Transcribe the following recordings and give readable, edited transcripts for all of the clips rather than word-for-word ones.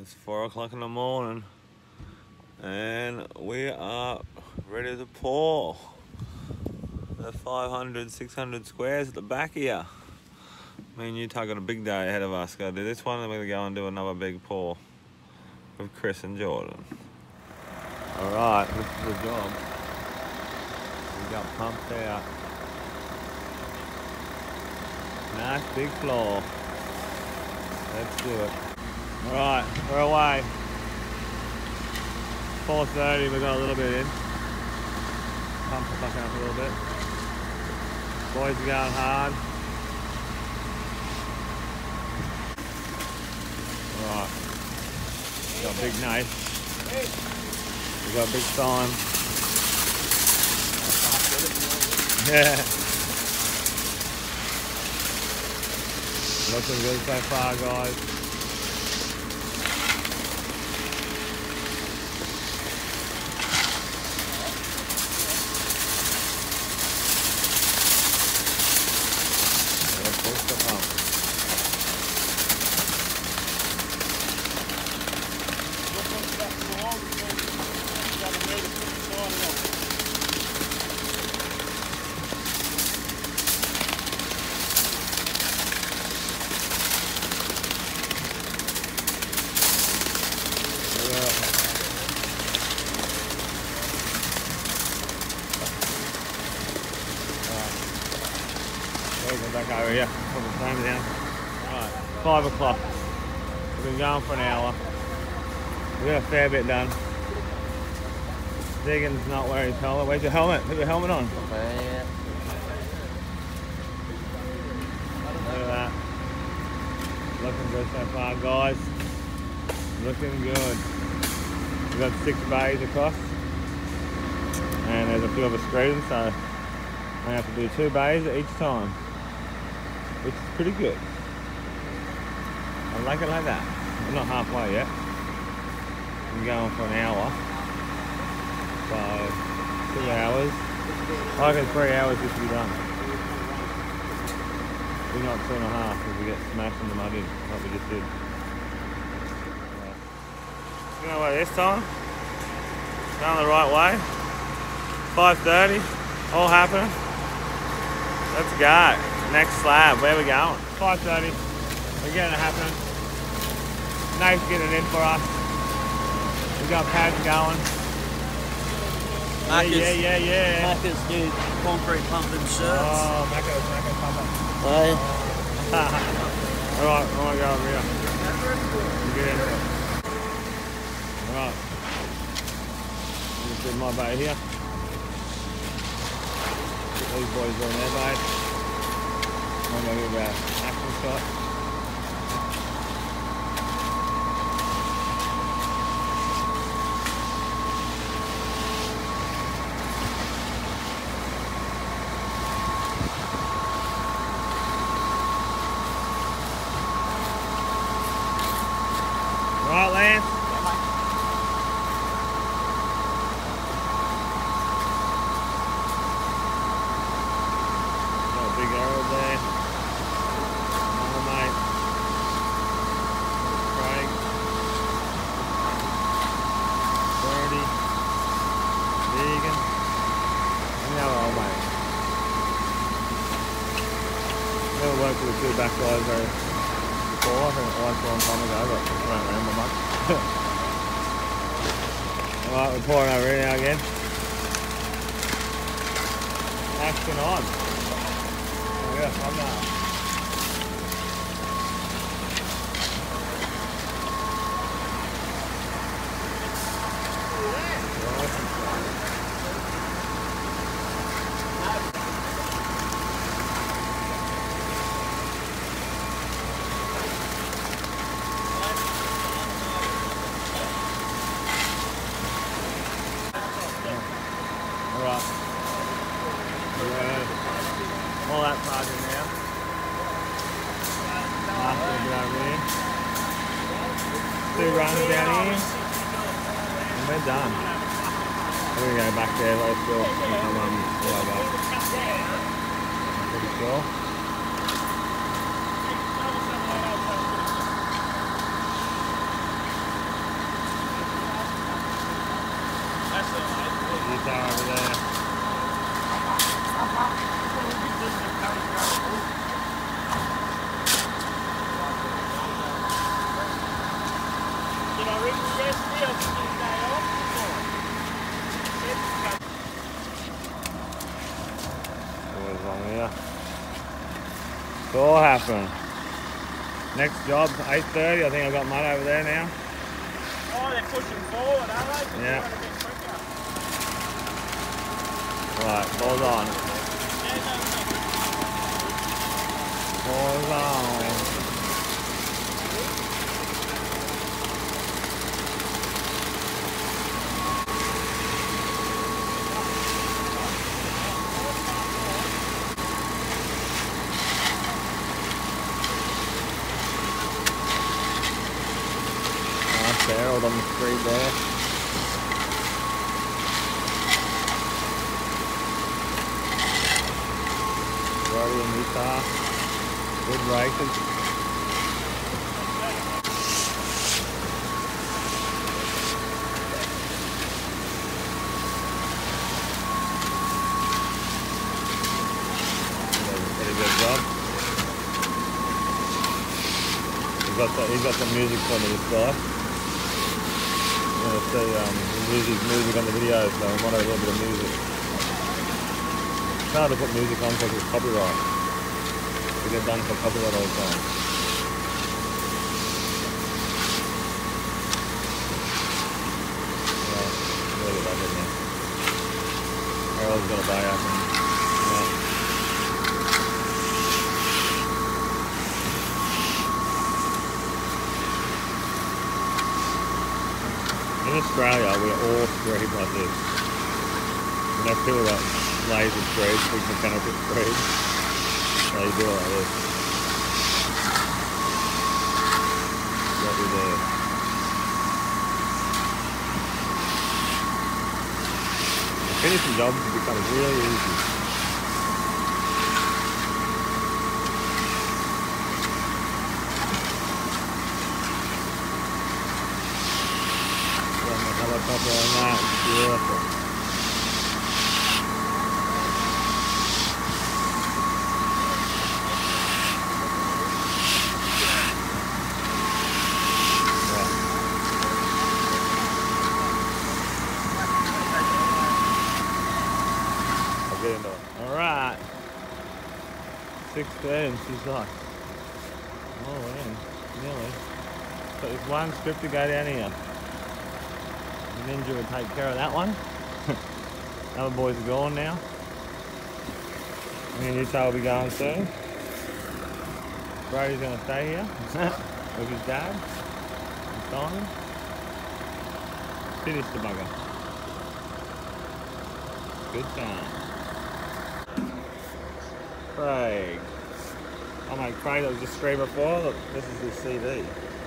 It's 4 o'clock in the morning and we are ready to pour the 500, 600 squares at the back here. Me and Utah got a big day ahead of us. Gotta do this one and we're gonna go and do another big pour with Chris and Jordan. Alright, this is the job. We got pumped out. Nice big floor. Let's do it. Alright, we're away. 4:30, we got a little bit in. Pump the fuck up a little bit. Boys are going hard. Alright. We got big knife. We got a big sign. Yeah. Looking good so far, guys. Back over here, put the flame down. Alright, 5 o'clock. We've been going for an hour. We got a fair bit done. Deegan's not wearing his helmet. Where's your helmet? Put your helmet on. Yeah. Look at that. Looking good so far, guys. Looking good. We've got 6 bays across. And there's a few of us screeding, so I have to do 2 bays each time. Which is pretty good. I like it like that. We're not halfway yet. I'm going for an hour. So 2 hours. I reckon 3 hours this will be done. We're not 2.5 because we get smashed in the mud in like we just did. You know what, this time? Going the right way. 5:30. All happening. Let's go. Next slab, where are we going? 5:30. We're getting it happening. Nate's getting it in for us. We got pads going. Macca's new concrete pumping shirts. Oh, Macca's pumping. Hey. Alright, I want to go over here. Get in here. Alright. Just do my bait here. Get these boys on their bait. I'm going to give an action shot. Right, Lance? Got a big arrow there. Never worked with the 2 back guys before. I think once a long time ago, but I don't remember much. Alright, we're pouring over here now again. Action on. Oh yeah, I'm now. All that part in now. Last little bit over here. 2 runs down here. And we're done. We're going to go back there, let us do it and come on the way back. I'm pretty sure. tower over there. Did I ring you yesterday or did you stay off before? Always along here. It's all happening. Next job, 8:30. I think I've got mud over there now. Oh, they're pushing forward, are they? Yeah. They're a bit quicker. Right, hold on. Hold on. Barreled on the street there. Roddy and Utah. Good races. Pretty good job. He's got some music for me, this guy. I'm going to see music on the video, so I might have a little bit of music. It's hard to put music on because it's copyright. We get done for copyright all the time. Yeah, really love it now. Harold's got a buy up and in Australia, we're all screed like this. And that's people got laser screeds, big mechanical screeds. So you do it like this. What we do. Finishing jobs becomes really easy. Helicopter on that, beautiful. I'll get into it. Alright. 16, she's like, oh man, nearly. So there's one strip to go down here. Ninja would take care of that one. The other boys are gone now. Me and Utah will be going soon. Brody's going to stay here with his dad and Simon. Finish the bugger. Good time. Craig. Oh mate, Craig, that was just stream before. Look, this is his CV.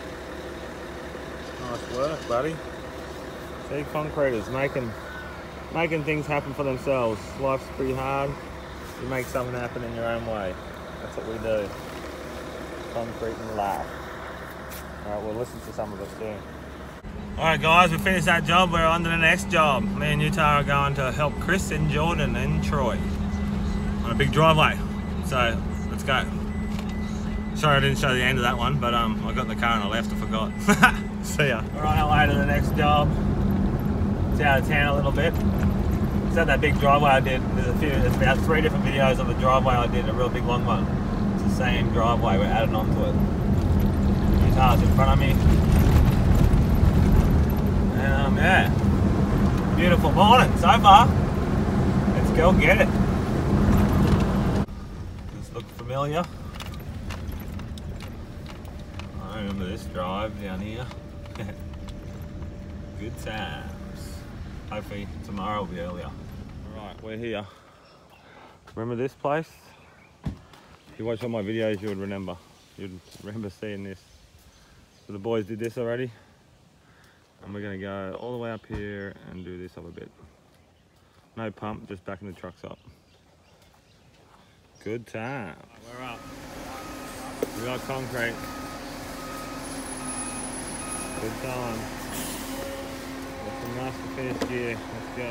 Nice work, buddy. See, concreters making things happen for themselves. Life's pretty hard. You make something happen in your own way. That's what we do. Concrete and laugh. Alright, we'll listen to some of it soon. Alright guys, we finished that job. We're on to the next job. Me and Utah are going to help Chris and Jordan and Troy on a big driveway. So, let's go. Sorry I didn't show the end of that one, but I got in the car and I left, I forgot. See ya. We're on our way to the next job. It's out of town a little bit. It's at that big driveway I did. There's about 3 different videos of the driveway I did, a real big long one. It's the same driveway, we're adding onto it. Utah's in front of me. And yeah, beautiful morning so far. Let's go get it. Does this look familiar? I remember this drive down here. Good times. Hopefully tomorrow will be earlier. Alright, we're here. Remember this place? If you watch all my videos, you would remember. You'd remember seeing this. So the boys did this already. And we're gonna go all the way up here and do this up a bit. No pump, just backing the trucks up. Good time. We're up. We got concrete. Good time. Master Finish gear. Let's go.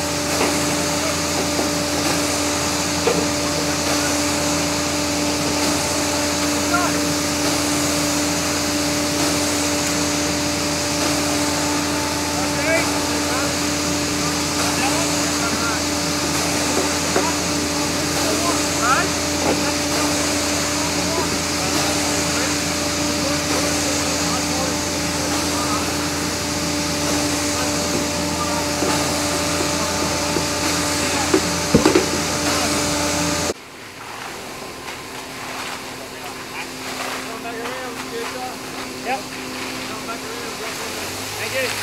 Yep. Thank you.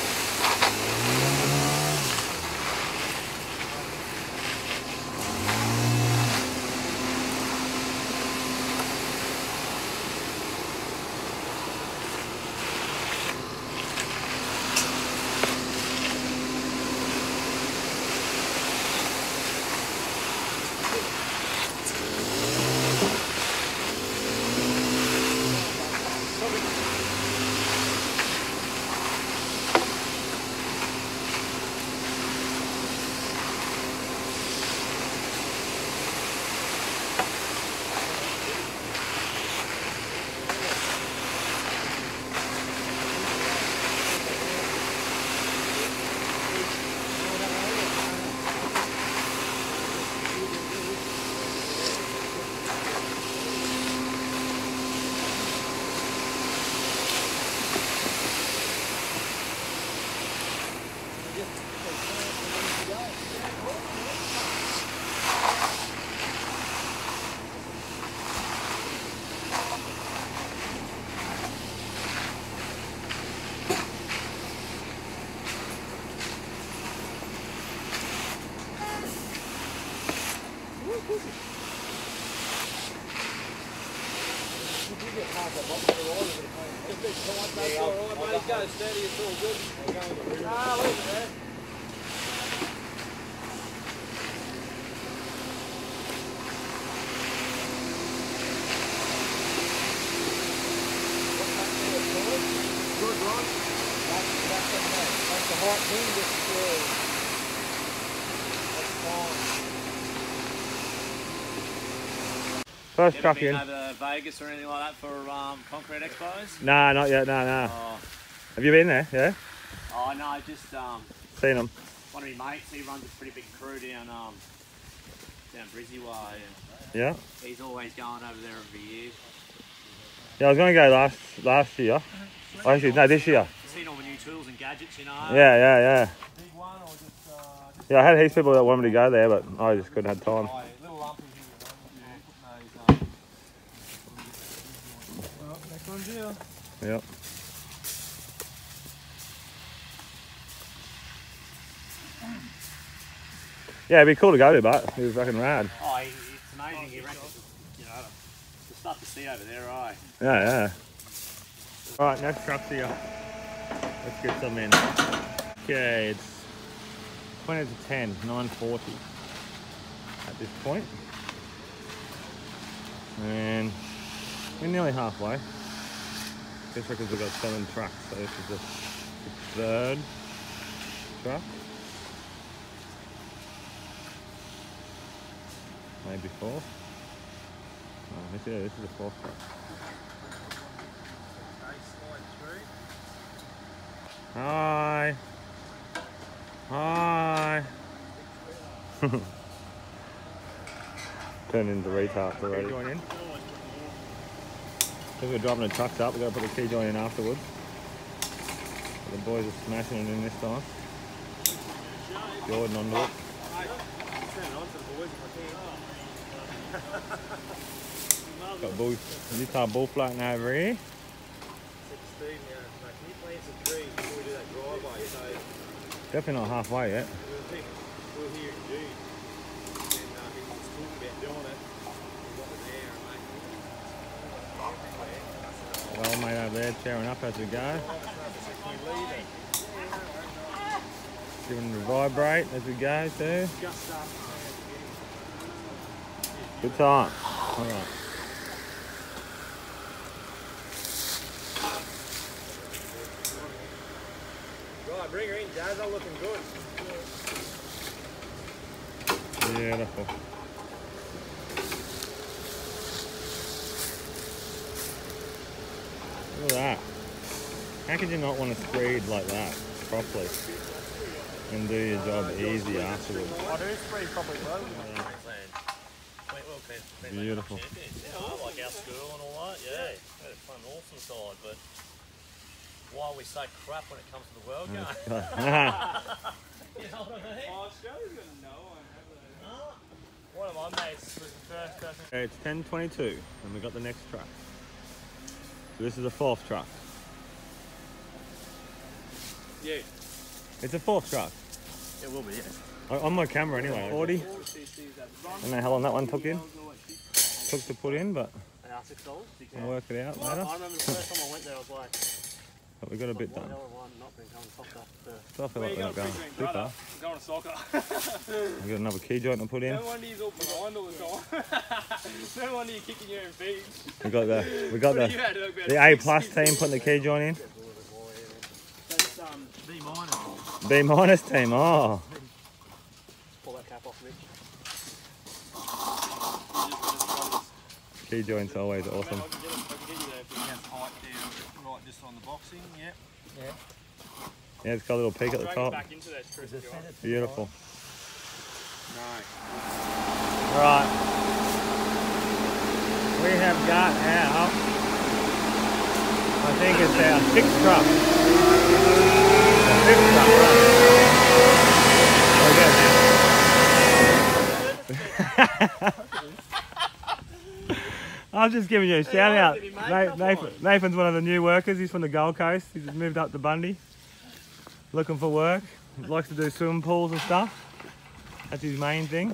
Go steady, it's all good. Ah, leave it there. Good, Ron. That's the hot thing, just that's fine. First You ever truck been in. over to Vegas or anything like that for concrete expos? Nah, not yet. Nah. Oh, Have you been there? Yeah. oh no, just Seen them. one of my mates, he runs a pretty big crew down Brizzy way, and Yeah. he's always going over there every year. Yeah, I was going to go last year. Actually, no, this year. Seen all the new tools and gadgets, you know. Yeah. Big one or just Yeah, I had heaps of people that wanted me to go there, but I just couldn't have time. little lump in here, next one's here. Yep. Yeah, it'd be cool to go to, but it was fucking rad. Oh, it's amazing. You reckon, you know, the stuff to see over there, right? Yeah. All right, next truck's here. Let's get some in. Okay, it's 20 to 10, 9:40 at this point. And we're nearly halfway. Guess because we've got 7 trucks, so this is the 3rd truck. Maybe 4th. Oh, this is the 4th truck. Hi. Turned into retards already. Join in. Because we're driving the trucks up, we've got to put the key joint in afterwards. The boys are smashing it in this time. Jordan onto it. Got bull, new car bull floating over here. Definitely not halfway yet. We're here in June, and he was talking about doing it. The old mate over there cheering up as we go. Giving it a vibrate as we go too. Good time. All right. Right, bring her in, Jazz. I'm looking good. Beautiful. Look at that. How could you not want to spread like that properly and do your job easy afterwards? I do spread properly well. Beautiful. Yeah, I like our school and all that, yeah. Had a fun, awesome side, but why we say crap when it comes to the world game? You know what I mean? Oh, Australia's going to know. One of my mates was the first person. Okay, it's 10:22 and we got the next truck. So this is the fourth truck. Yeah. It's a fourth truck. It will be, yeah. On my camera anyway. 40. I don't know how long that one took to put in, but $6. we'll work it out later. I remember the first time I went there, I was like, But we got a bit done. not been coming soccer. So I feel like we're not going too far. Going to soccer. We got another key joint to put in. No wonder he's all behind all the time. No wonder you're kicking your own feet. We got the A plus team putting the key joint in. That's B minus. B minus team. Oh. Pull that cap off, Rich. Key joint's always awesome. I can get you there if we can height down right just on the boxing. Yep. Yeah. Yeah, it's got a little peak at the Drag it top. back into that, Chris, if you want. Beautiful. No. Right. We have got our, I think it's our sixth truck. The fifth truck, right. I was just giving you a shout out. Nathan's one of the new workers. He's from the Gold Coast. He's moved up to Bundy. Looking for work. He likes to do swimming pools and stuff. That's his main thing.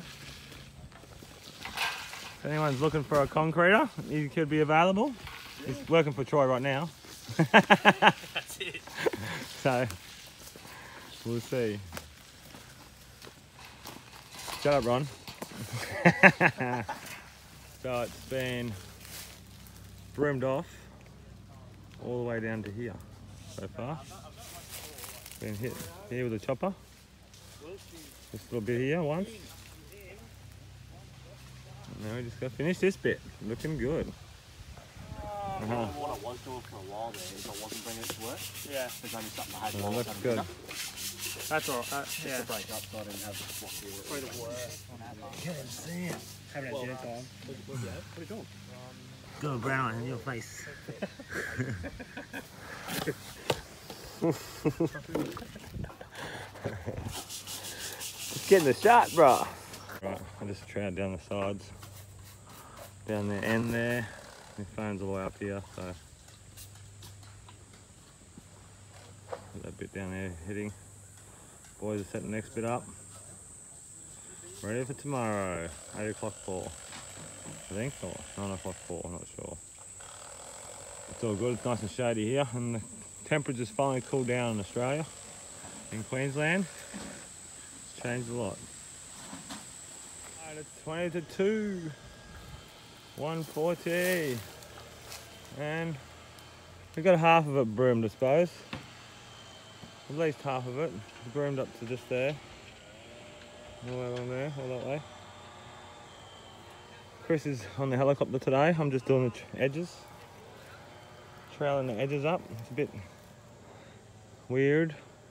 If anyone's looking for a concreter, he could be available. He's working for Troy right now. That's it. So, we'll see. Shut up, Ron. So it's been broomed off all the way down to here so far. Been hit here with a chopper. Just a little bit here once. And now we just got to finish this bit. Looking good. What I was doing for a while there is I wasn't bringing it to work. Yeah. There's only something I had. Well, looks good. That's all right. Yeah. To break up so I didn't have the swap here. Probably the worst. Can't see it. Haven't had dinner time. What are you doing? Go brown in your face. Just getting the shot, bro. Right, I just trout down the sides, down the end there. My phone's all the way up here, so got that bit down there hitting. Boys are setting the next bit up. Ready for tomorrow, 8 o'clock fall, I think, or 9 o'clock fall, I'm not sure. It's all good, it's nice and shady here, and the temperature's finally cooled down in Australia, in Queensland. It's changed a lot. And it's 20 to 2, 140, and we've got half of it broomed, I suppose. At least half of it, broomed up to just there. All the way along there, all that way. Chris is on the helicopter today. I'm just doing the edges. Trailing the edges up. It's a bit weird.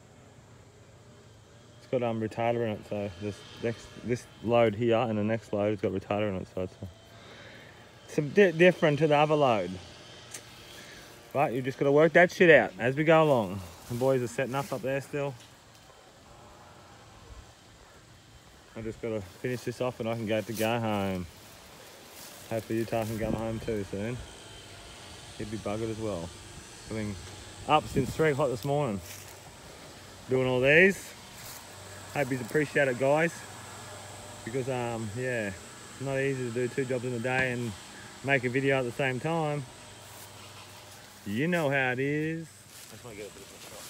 It's got retarder in it, so this load here and the next load has got retarder in it, so it's a bit different to the other load. But you just got to work that shit out as we go along. The boys are setting up there still. I just got to finish this off and I can go home. Hopefully Utah can come home too soon. He'd be buggered as well. Been up since 3 o'clock this morning. Doing all these. Hope you appreciate it, guys. Because yeah, it's not easy to do 2 jobs in a day and make a video at the same time. You know how it is. I just want to get a bit of a shot.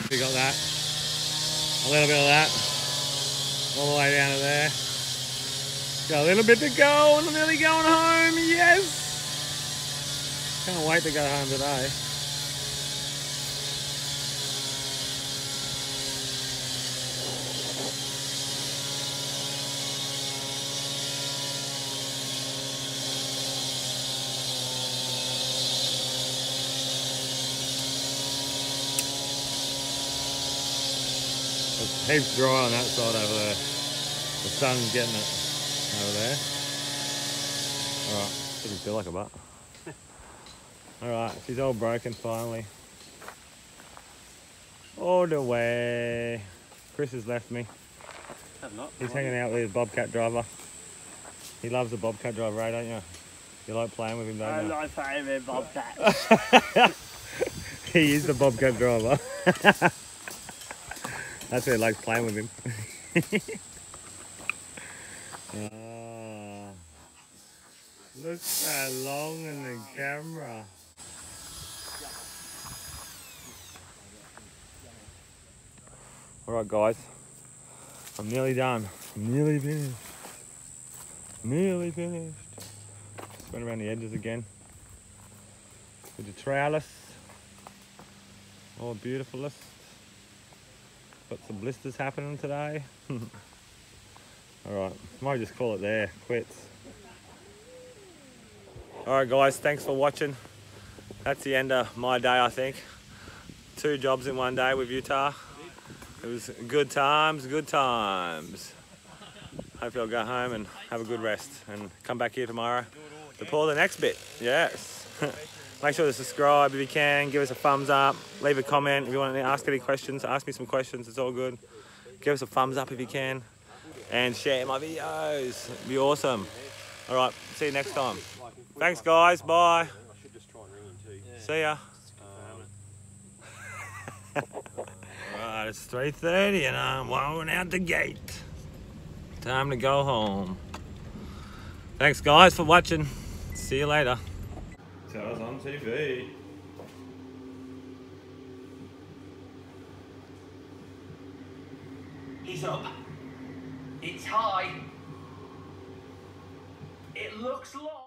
We got that. A little bit of that. All the way down to there. Got a little bit to go and I'm nearly going home. Yes! Can't wait to go home today. It's heaps dry on that side over there. The sun's getting it over there. Alright, doesn't feel like a butt. Alright, she's all broken finally. All the way. Chris has left me. He's hanging out with his Bobcat driver. He loves the Bobcat driver, eh, don't you? You like playing with him, don't you? I like playing with Bobcat. He is the Bobcat driver. That's why he likes playing with him. Oh, look so long in the camera. Alright guys, I'm nearly done. I'm nearly finished. Nearly finished. Just went around the edges again with the trellis. All beautifulest. Got some blisters happening today. Alright, might just call it there. Quits. Alright guys, thanks for watching. That's the end of my day, I think. 2 jobs in one day with Utah. It was good times, good times. Hope you'll go home and have a good rest and come back here tomorrow to pull the next bit. Yes. Make sure to subscribe if you can, give us a thumbs up, leave a comment if you want to ask any questions, ask me some questions, it's all good. Give us a thumbs up if you can, and share my videos, it'd be awesome. Alright, see you next time. Thanks guys, bye. See ya. Alright, it's 3:30 and I'm walking out the gate. Time to go home. Thanks guys for watching, see you later. Tell us on TV. He's up. It's high. It looks long.